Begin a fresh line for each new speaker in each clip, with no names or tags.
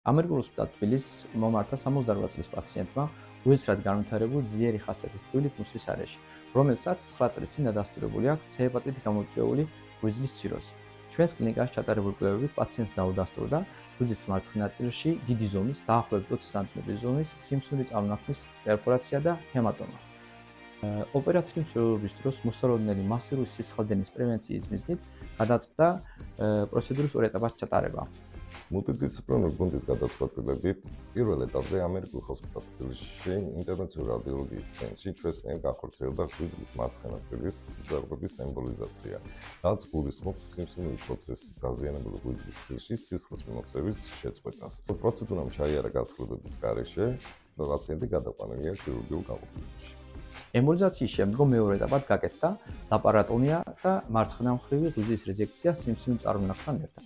ამერიკულ ოსპიტალ თბილისს მომართა 68 წლის პაციენტმა უეცრად განვითარებული ძლიერი ხასიათის ტკბილით მუცლის არეში, რომელსაც 9 წლის წინ დადასტურებული აქვს C ჰეპატიტით გამოწვეული ღვიძლის ციროზი. ჩვენს კლინიკაში ჩატარებული კვლევებით პაციენტს დაუდასტურდა ღვიძლის მარცხენა ნაწილში დიდი ზომის, დაახლოებით 20 სანტიმეტრის ზომის სიმსივნის წარმონაქმნის პერფორაცია და ჰემატომა. ოპერაციული მსვლელობის დროს მოსალოდნელი მასიური სისხლდენის პრევენციის მიზნით გადაწყდა პროცედურის ორ ეტაპად ჩატარება.
მულტიდისციპლინური გუნდის გადაწყვეტილებით პირველ ეტაპზე ამერიკულ ჰოსპიტალ თბილისში ინტერვენციული რადიოლოგიის ცენტრში ჩვენს მიერ განხორციელდა ღვიძლის მარცხენა ნაწილის სიზარღვების ემბოლიზაცია, რაც გულისხმობს სიმსივნის პროცესის დაზიანებულ ღვიძლის წილში სისხლის მიმოქცევის შეწყვეტას. პროცედურამ ჩაიარა გათხოვების გარეშე და პაციენტი გადაყვანილია ქირურგიულ განყოფილებაში.
ემბოლიზაციის შემდგომ მეორე ეტაპად გაკეთდა ლაპარატომია და მარცხენა მხრივი ღვიძლის რეზექცია სიმსივნის წარმონაქმნთან ერთად.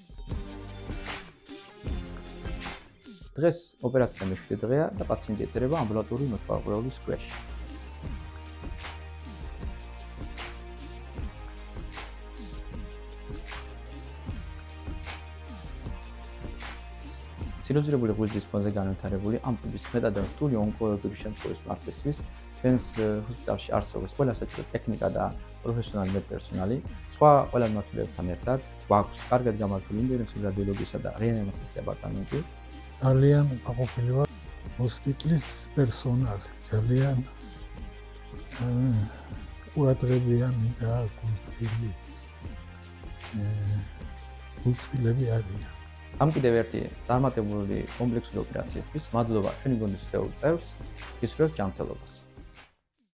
დღეს ოპერაცია მეშვიდე დღეა და პაციენტი ეწერება ამბულატორული მეთვალყურეობის ქვეშ. ციროზირებული ღვიძლის ფონზე განვითარებული ამ ტიპის მეტად რთული ონკოლოგიური შემთხვევის მართვისთვის ჩვენს ჰოსპიტალში არსებობს ყველა საჭირო ტექნიკა და პროფესიონალი მედპერსონალი. სხვა ყველა მიმართულებებთან ერთად გვაქვს კარგად გამართული ინტერვენციული რადიოლოგიისა და რეანიმაციის დეპარტამენტი.
ძალიან გაყოფილი ვარ ჰოსპიტალის პერსონალი, ძალიან ყურადღებიანი და გულწრფელები არიან.
ამ კიდევ ერთი წარმატებული კომპლექსური ოპერაციისთვის მადლობა ჩვენი გუნდის წევრ წევრს, გისურვებთ ჯანმრთელობას.